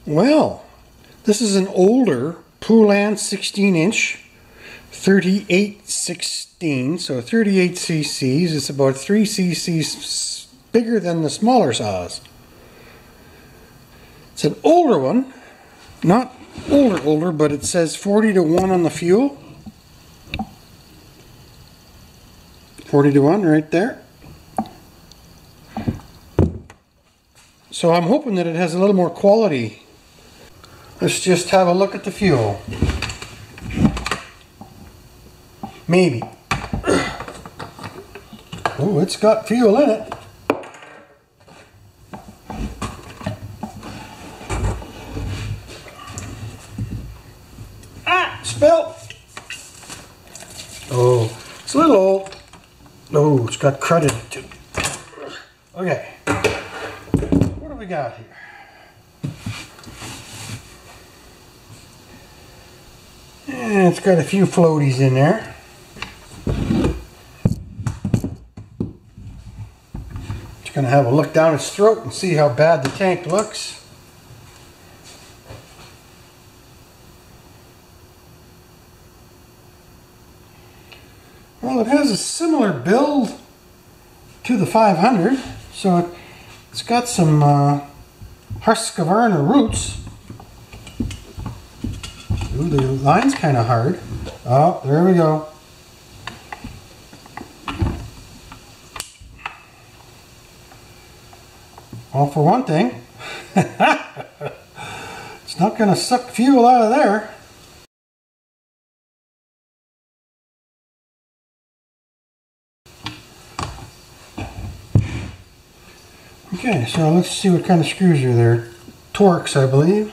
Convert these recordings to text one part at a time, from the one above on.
Well, this is an older Poulan 16-inch 3816, so 38 cc's. It's about 3 cc's bigger than the smaller saws. It's an older one, not older, but it says 40-1 on the fuel. 40-1 right there. So I'm hoping that it has a little more quality. Let's just have a look at the fuel. Maybe. Oh, it's got fuel in it. Ah, spill. Oh, it's a little old. Oh, it's got crud in it too. Okay. What do we got here? And it's got a few floaties in there. Just going to have a look down its throat and see how bad the tank looks. Well, it has a similar build to the 500, so it's got some Husqvarna roots. Ooh, the line's kind of hard. Oh, there we go. Well, for one thing, it's not going to suck fuel out of there. Okay, so let's see what kind of screws are there. Torx, I believe.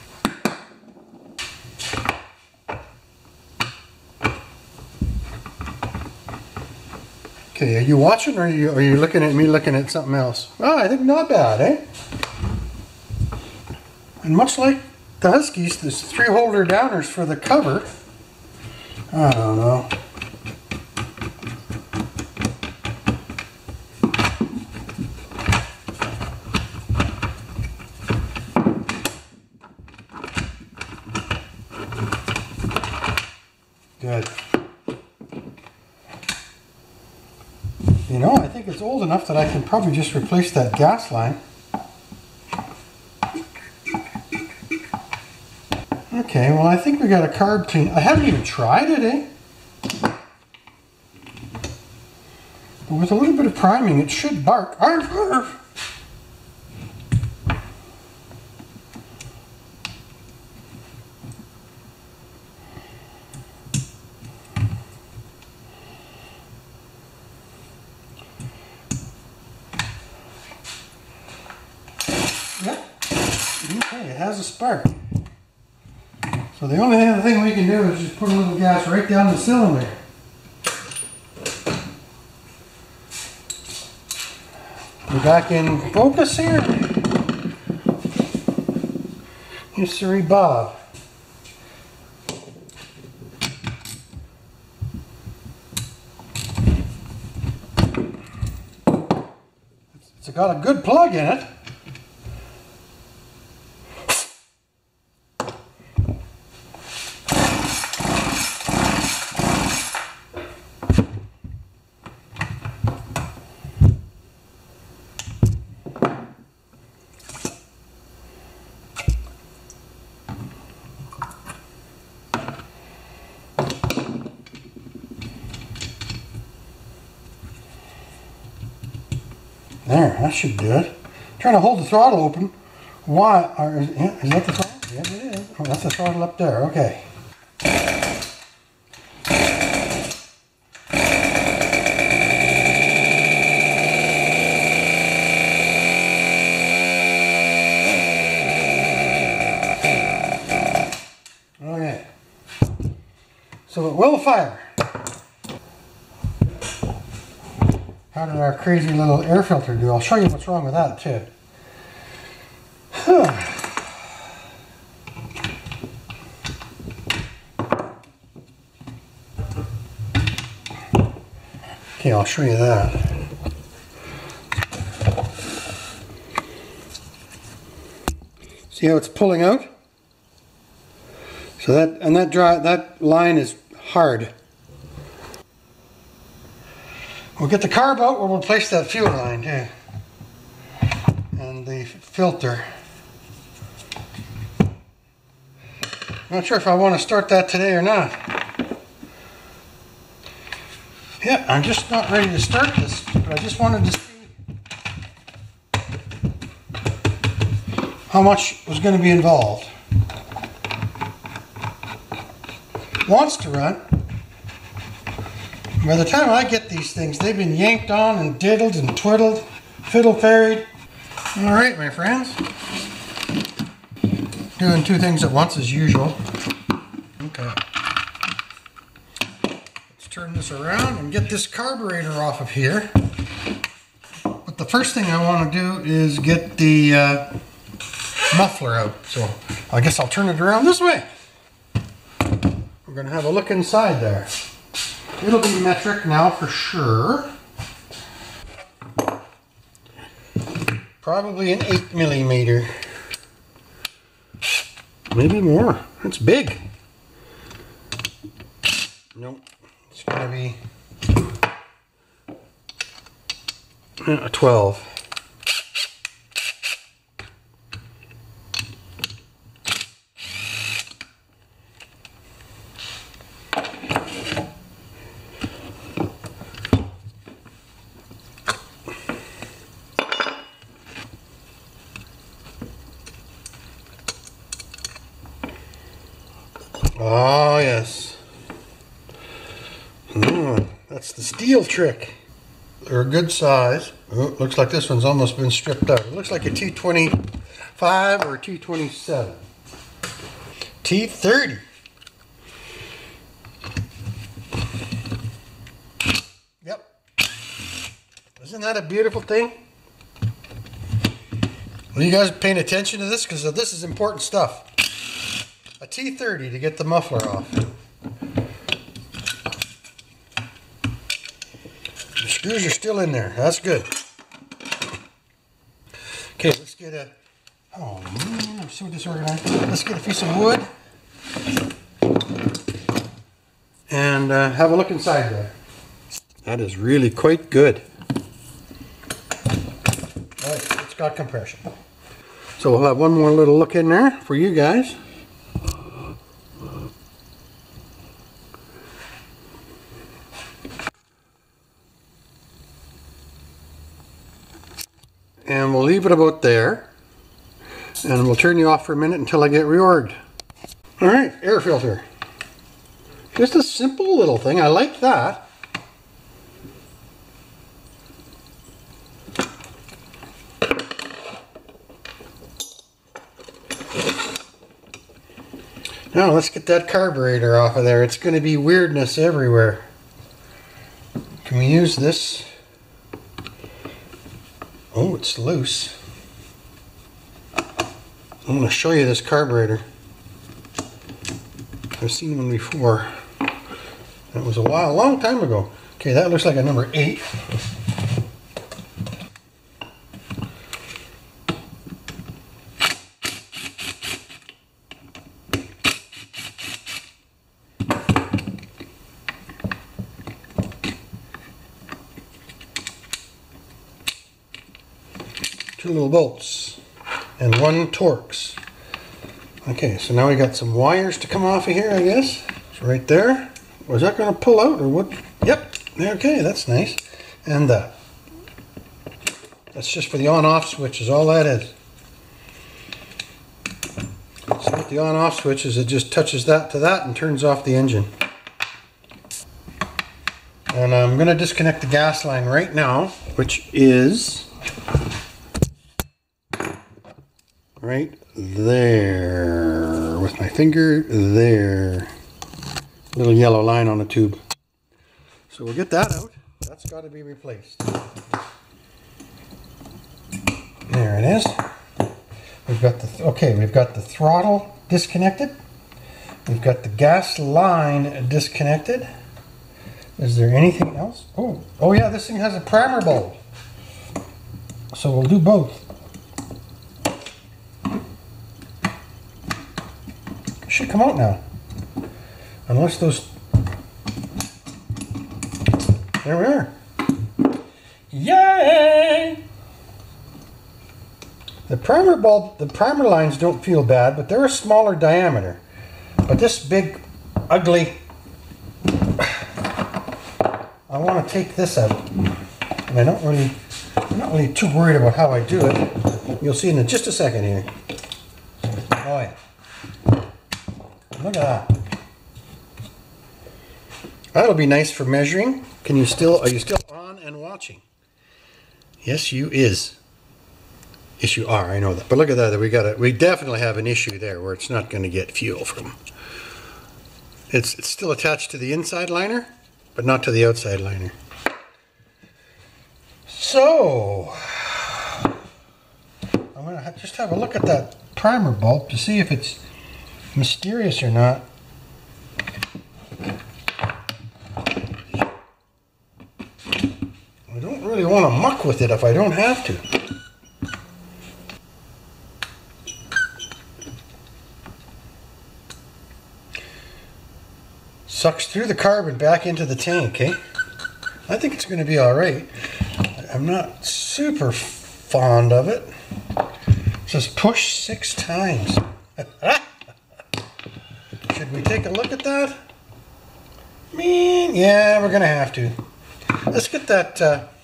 Okay, are you watching, or are you looking at me looking at something else? Oh, I think not bad, eh? And much like the Huskies, there's 3 holder downers for the cover. I don't know. Good. You know, I think it's old enough that I can probably just replace that gas line. Okay, well, I think we got a carb clean. I haven't even tried it, eh? But with a little bit of priming, it should bark. Arf, arf. Yep. Okay, it has a spark. So the only other thing we can do is just put a little gas right down the cylinder. We're back in focus here. Yes, sirree, Bob. It's got a good plug in it. There, that should do it. Trying to hold the throttle open. Why? Is that the throttle? Yes, it is. Oh, that's the throttle up there. Okay. Okay. So it will fire. How did our crazy little air filter do? I'll show you what's wrong with that too. Okay, I'll show you that. See how it's pulling out? So that line is hard. We'll get the carb out, we'll replace that fuel line too. And the filter. Not sure if I want to start that today or not. Yeah, I'm just not ready to start this, but I just wanted to see how much was going to be involved. Wants to run. By the time I get these things, they've been yanked on and diddled and twiddled, fiddle-farried. All right, my friends. Doing two things at once as usual. Okay. Let's turn this around and get this carburetor off of here. But the first thing I want to do is get the muffler out. So I guess I'll turn it around this way. We're going to have a look inside there. It'll be metric now for sure. Probably an 8mm. Maybe more. It's big. Nope. It's going to be a 12. Oh yes. That's the steel trick. They're a good size. Oh, looks like this one's almost been stripped out. It looks like a T25 or a T27. T30. Yep. Isn't that a beautiful thing? Are you guys paying attention to this? Because this is important stuff. A T30 to get the muffler off. The screws are still in there. That's good. Okay, let's get a... Oh man, I'm so disorganized. Let's get a piece of wood and have a look inside there. That is really quite good. Alright, it's got compression. So we'll have one more little look in there for you guys. And we'll leave it about there. And we'll turn you off for a minute until I get reorged. Alright, air filter. Just a simple little thing. I like that. Now let's get that carburetor off of there. It's going to be weirdness everywhere. Can we use this? Oh, it's loose. I'm going to show you this carburetor. I've seen one before. That was a long time ago. Okay, that looks like a number 8. Two little bolts and 1 Torx. Okay, so now we got some wires to come off of here, I guess. It's right there. Was that going to pull out or what? Yep. Okay, that's nice. And that's just for the on-off switch is all that is. So what the on-off switch is, it just touches that to that and turns off the engine. And I'm going to disconnect the gas line right now, which is right there with my finger there. Little yellow line on the tube. So we'll get that out. That's got to be replaced. There it is. We've got we've got the throttle disconnected. We've got the gas line disconnected. Is there anything else? Oh yeah, this thing has a primer bulb. So we'll do both. should come out now. Unless those... There we are. Yay! The primer bulb, the primer lines don't feel bad, but they're a smaller diameter. But this big, ugly... I want to take this out. And I'm not really too worried about how I do it. You'll see in just a second here. Oh yeah. Look at that. That'll be nice for measuring. Are you still on and watching? Yes, you is. Yes, you are. I know that. But look at that. We definitely have an issue there where it's not going to get fuel from. It's still attached to the inside liner, but not to the outside liner. So, I'm going to just have a look at that primer bulb to see if it's mysterious or not. I don't really want to muck with it if I don't have to. Sucks through the carbon back into the tank, eh? I think it's going to be alright. I'm not super fond of it. It says push 6 times. Should we take a look at that? Yeah, we're going to have to. Let's get that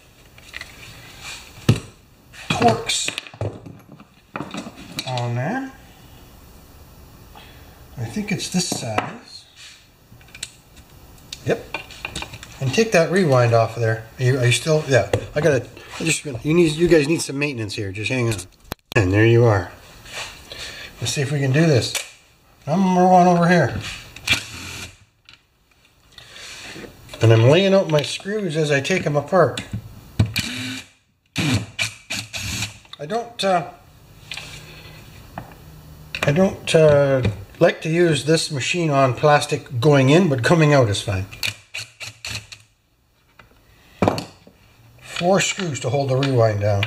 Torx on there. I think it's this size. Yep. And take that rewind off of there. Are you still? Yeah. You guys need some maintenance here. Just hang on. And there you are. Let's see if we can do this. Number one over here. And I'm laying out my screws as I take them apart. I don't like to use this machine on plastic going in, but coming out is fine. 4 screws to hold the rewind down.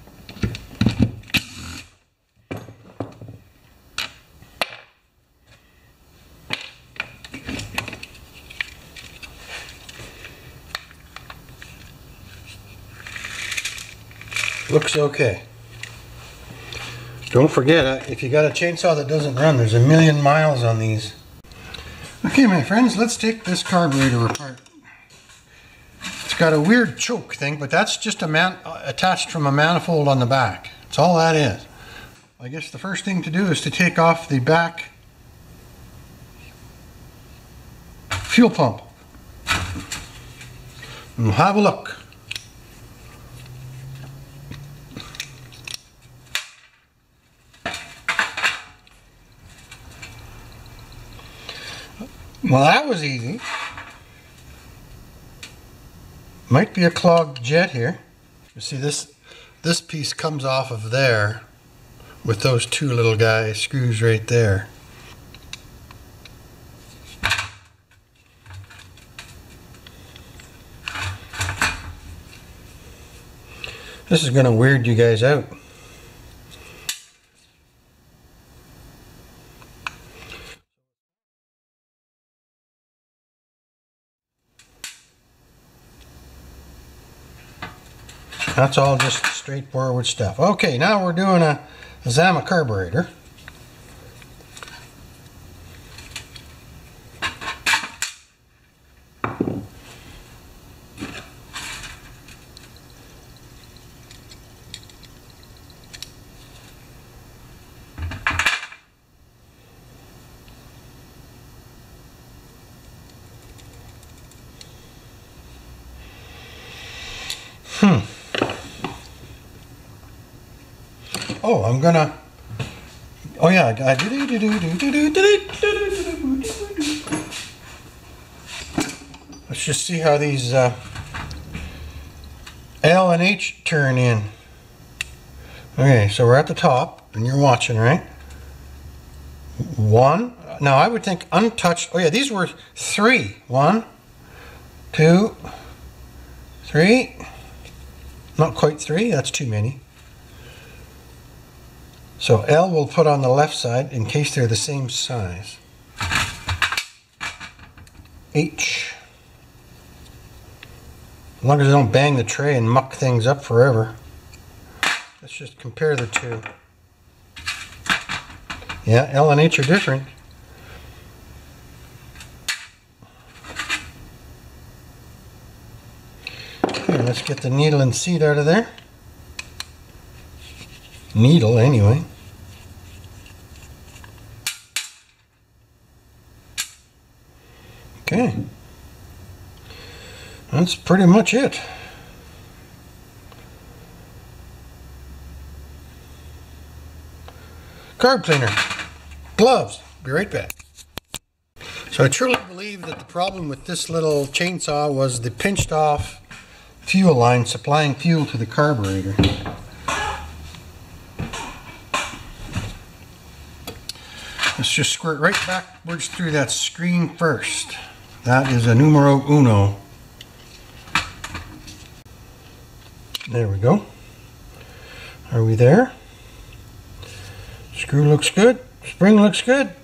Looks okay. Don't forget, if you got a chainsaw that doesn't run, there's 1,000,000 miles on these. Okay, my friends, let's take this carburetor apart. It's got a weird choke thing, but that's just attached from a manifold on the back. That's all that is. I guess the first thing to do is to take off the back fuel pump. And we'll have a look. Well, that was easy. Might be a clogged jet here. You see this piece comes off of there with those 2 little screws right there. This is going to weird you guys out. That's all just straightforward stuff. Okay, now we're doing a Zama carburetor. Oh, I'm gonna. Oh yeah, let's just see how these L and H turn in. Okay, so we're at the top, and you're watching, right? 1. Now I would think untouched. Oh yeah, these were 3. 1, 2, 3. Not quite 3. That's too many. So L we'll put on the left side in case they're the same size. H. As long as I don't bang the tray and muck things up forever. Let's just compare the two. Yeah, L and H are different. Okay, let's get the needle and seat out of there. Needle, anyway. Okay. That's pretty much it. Carb cleaner. Gloves. Be right back. So I truly believe that the problem with this little chainsaw was the pinched off fuel line supplying fuel to the carburetor. Let's just squirt right backwards through that screen first. That is a numero uno. There we go. Are we there? Screw looks good. Spring looks good.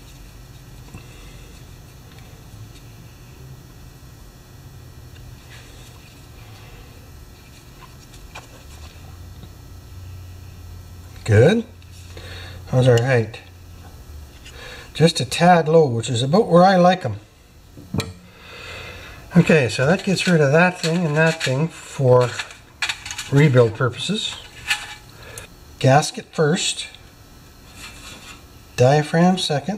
Good. How's our height? Just a tad low, which is about where I like them. Okay, so that gets rid of that thing and that thing for rebuild purposes. Gasket first. Diaphragm second.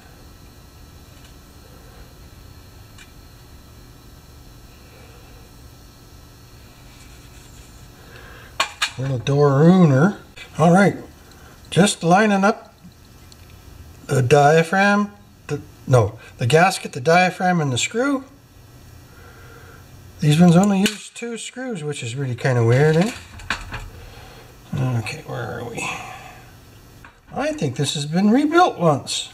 Little door ruiner. Alright, just lining up the diaphragm, the gasket, the diaphragm, and the screw. These ones only use 2 screws, which is really kind of weird, eh? Okay, where are we? I think this has been rebuilt once.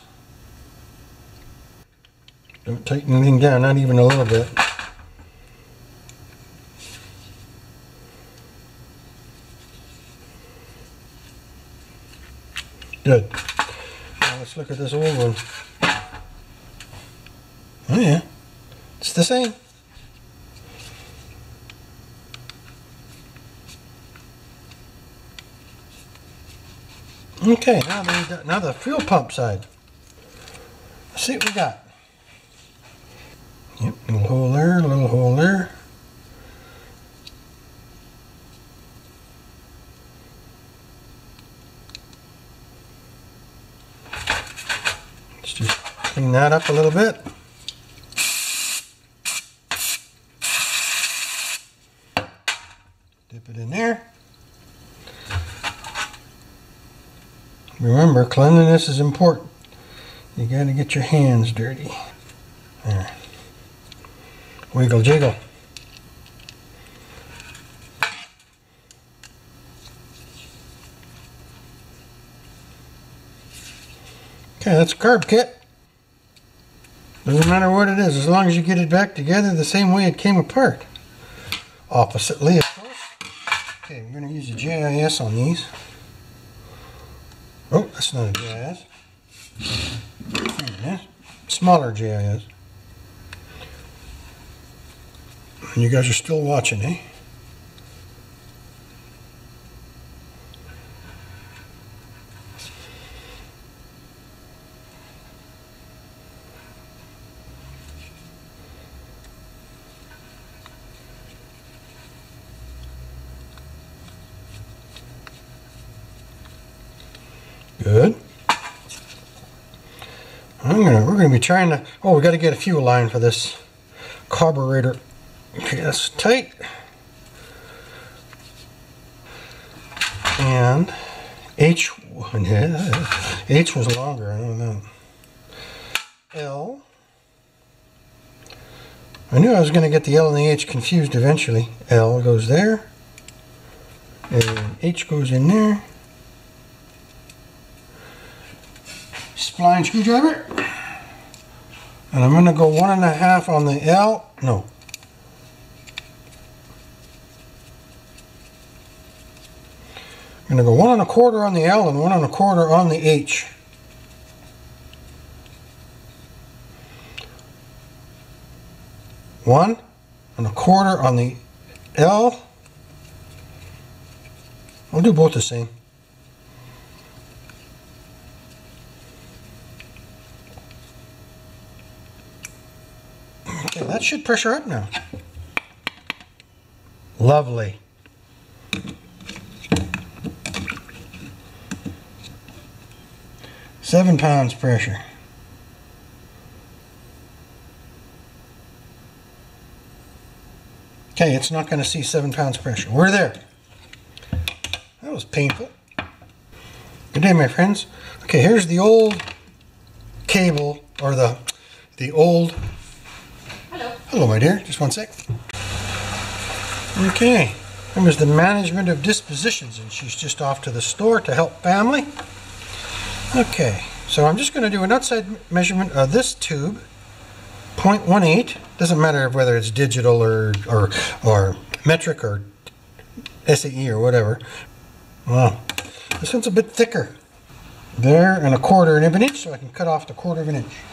Don't tighten anything down, not even a little bit. Good. Now let's look at this old one. Oh yeah, it's the same. Okay, now the fuel pump side. Let's see what we got. Yep, little hole there, little hole there. Let's just clean that up a little bit. Dip it in there. Remember, cleanliness is important. You got to get your hands dirty. There. Wiggle jiggle. Okay, that's a carb kit. Doesn't matter what it is, as long as you get it back together the same way it came apart. Oppositely, of course. Okay, we're going to use a JIS on these. Oh, that's not a JIS. Yeah, smaller JIS. And you guys are still watching, eh? Good. We're gonna be trying to. Oh, we got to get a fuel line for this carburetor. Okay, that's tight. And H was longer. I don't know. L. I knew I was going to get the L and the H confused eventually. L goes there, and H goes in there. Spline screwdriver, and I'm going to go 1.5 on the L. No. I'm going to go 1 1/4 on the L and 1 1/4 on the H. 1¼ on the L. I'll do both the same. Okay, that should pressure up now. Lovely. £7 pressure. Okay, it's not going to see 7 pounds pressure. We're there. That was painful. Good day, my friends. Okay, here's the old cable, or the old... Hello. Hello, my dear. Just one sec. Okay, that was the management of dispositions, and she's just off to the store to help family. Okay, so I'm just going to do an outside measurement of this tube. 0.18. Doesn't matter whether it's digital or metric or SAE or whatever. Wow, this one's a bit thicker. There, and 1/4 of an inch, so I can cut off the 1/4 of an inch.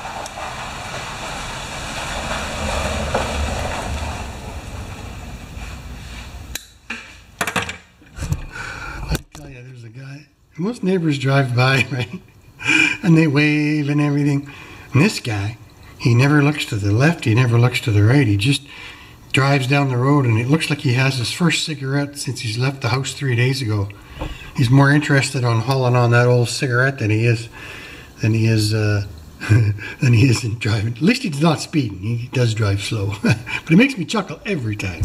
I tell you, there's a guy. Most neighbors drive by, right, and they wave and everything. And this guy, he never looks to the left, he never looks to the right, he just drives down the road, and it looks like he has his first cigarette since he's left the house 3 days ago. He's more interested on hauling on that old cigarette than he is in driving. At least he's not speeding, he does drive slow. But it makes me chuckle every time.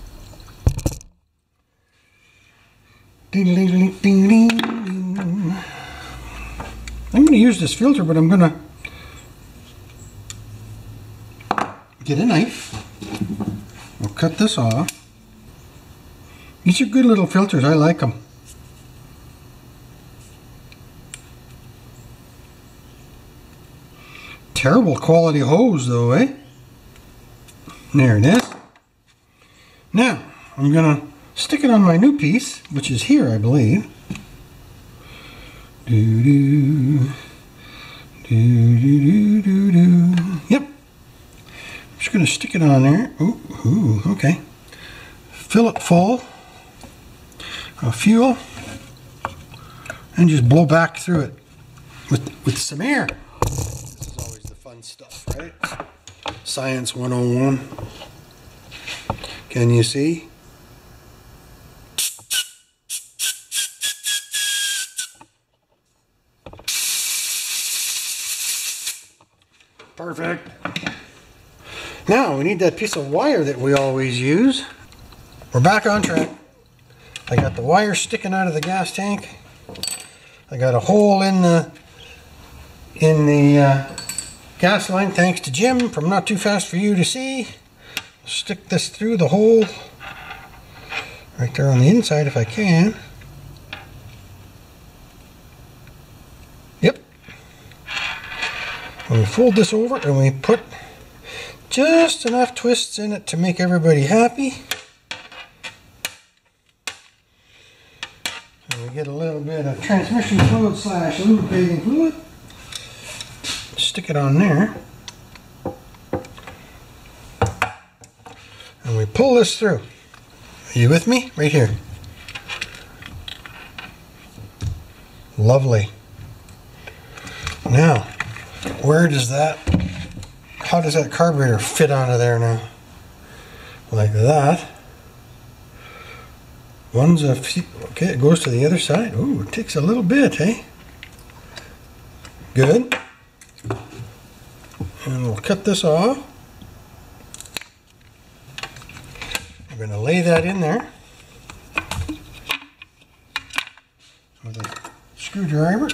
I'm going to use this filter, but I'm going to get a knife. I'll cut this off. These are good little filters. I like them. Terrible quality hose though, eh? There it is. Now, I'm going to stick it on my new piece, which is here, I believe. Yep. I'm just going to stick it on there. Ooh, okay. Fill it full of fuel and just blow back through it with some air. This is always the fun stuff, right? Science 101. Can you see? Perfect. Now we need that piece of wire that we always use. We're back on track. I got the wire sticking out of the gas tank. I got a hole in the gas line, thanks to Jim from Not Too Fast For You to See. Stick this through the hole right there on the inside if I can. Yep. And we fold this over and we put just enough twists in it to make everybody happy. And we get a little bit of transmission fluid / lubricating fluid. Stick it on there. And we pull this through. Are you with me? Right here. Lovely. Now, where does that, how does that carburetor fit onto there now? Like that. One's a few, okay, it goes to the other side. Ooh, it takes a little bit, eh? Good. And we'll cut this off. I'm going to lay that in there with a screwdriver.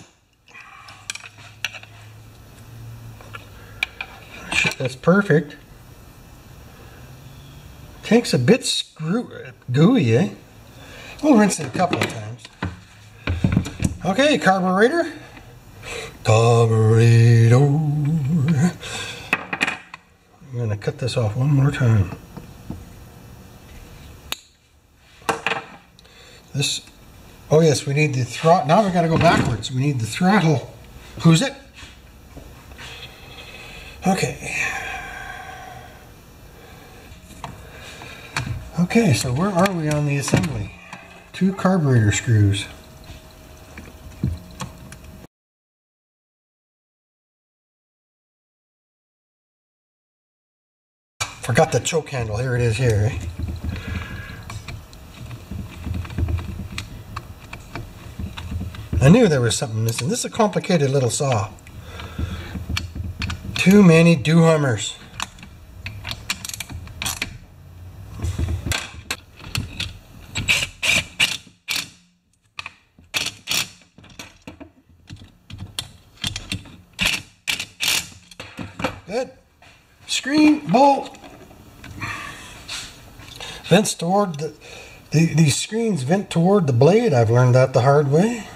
That's perfect. Tank's a bit gooey, eh? We'll rinse it a couple of times. Okay, carburetor. Carburetor. I'm going to cut this off one more time. This, oh yes, we need the throttle. Now we've got to go backwards. We need the throttle. Who's it? Okay. Okay, so where are we on the assembly? 2 carburetor screws. Forgot the choke handle. Here it is here. Eh? I knew there was something missing. This is a complicated little saw. Too many do-hummers. Good. Screen, bolt. Vents toward these screens vent toward the blade. I've learned that the hard way.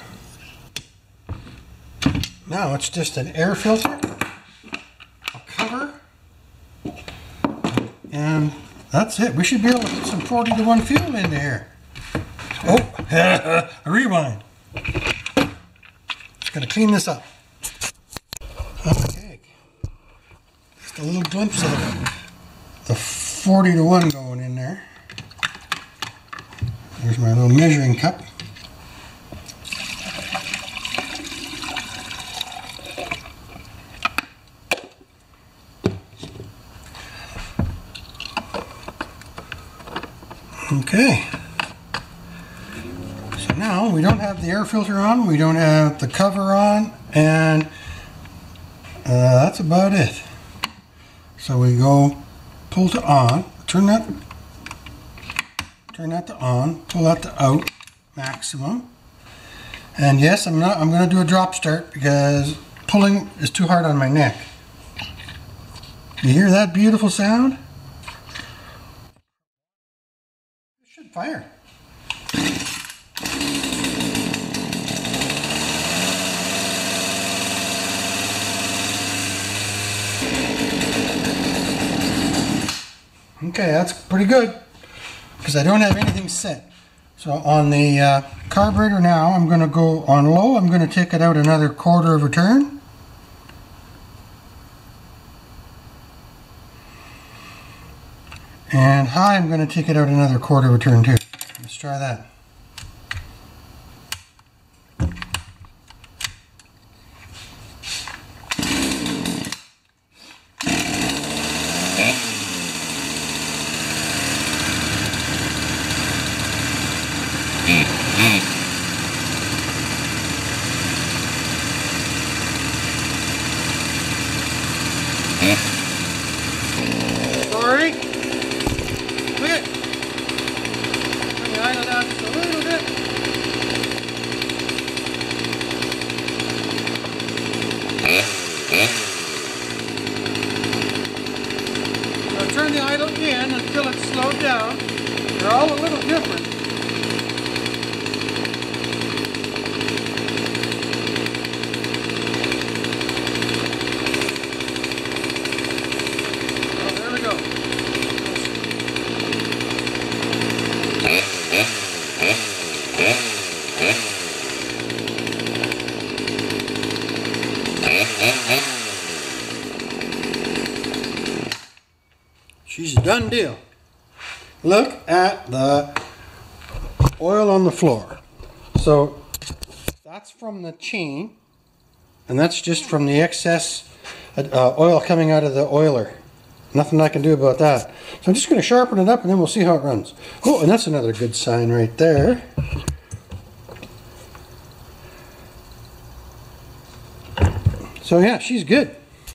Now it's just an air filter, a cover, and that's it. We should be able to put some 40-to-1 fuel into here. Oh, rewind. Just gonna clean this up. Okay. Just a little glimpse of the 40-to-1 going in there. There's my little measuring cup. Okay. So now we don't have the air filter on, we don't have the cover on, and that's about it. So we go pull to on, turn that to on, pull that to out, maximum. And yes, I'm going to do a drop start because pulling is too hard on my neck. You hear that beautiful sound? It should fire. Okay, that's pretty good because I don't have anything set. So on the carburetor now, I'm going to go on low. I'm going to take it out another 1/4 of a turn. And high, I'm going to take it out another 1/4 of a turn too. Let's try that. Sorry. Look at it. Turn the idle down just a little bit. So turn the idle in until it's slowed down. They're all a little different. She's a done deal. Look at the oil on the floor. So that's from the chain, and that's just from the excess oil coming out of the oiler. Nothing I can do about that. So I'm just going to sharpen it up and then we'll see how it runs. Oh, and that's another good sign right there. So yeah, she's good.